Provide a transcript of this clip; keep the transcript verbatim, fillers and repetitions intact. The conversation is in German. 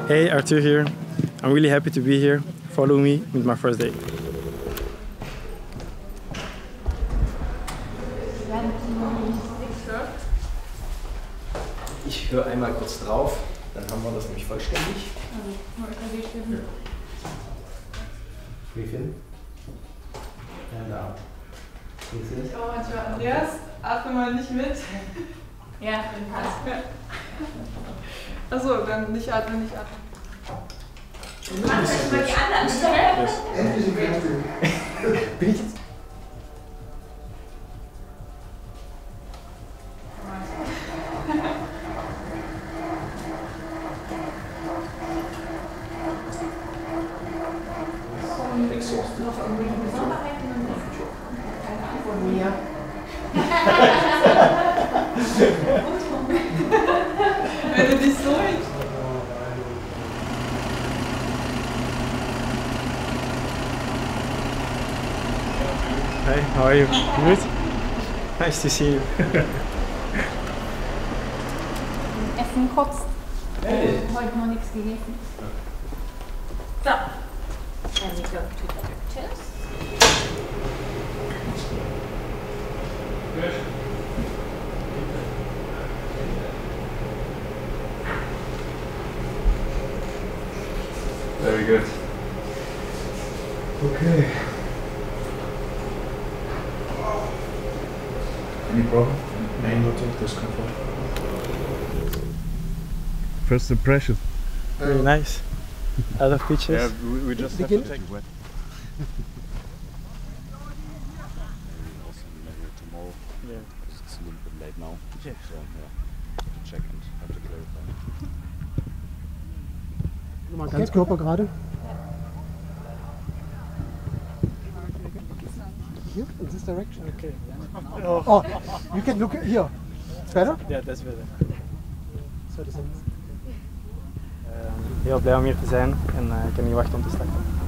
Hey, Arthur here. I'm really happy to be here. Follow me with my first date. Ich höre einmal kurz drauf, dann haben wir das nämlich vollständig. Wie viel? Ja, da. Ich auch manchmal. Andreas, atme mal nicht mit. Ja, dann passt. Achso, dann nicht atmen, nicht atmen. Mach euch mal die anderen Stellen. Bin ich jetzt? Noch irgendwelche Besonderheiten und keine Antwort mehr. Wenn du dich so hin. Hey, how are you? Good? Nice to see you. Essen kurz. Hey. Heute noch nichts gegessen. So. Then we go to the pictures. Very good. Okay. Any problem? No, not discomfort. First impression. Very nice. A lot of pictures. Yeah, we, we just have to take it wet. Tomorrow. Yeah. Because it's a little bit late now. Yeah. So yeah, have to check and have to clarify. Nochmal ganz Körper gerade. Here, in this direction. Okay. Oh, you can look here. It's better? Yeah, that's better. So, das sind Uh, heel blij om hier te zijn en uh, ik kan niet wachten om te starten.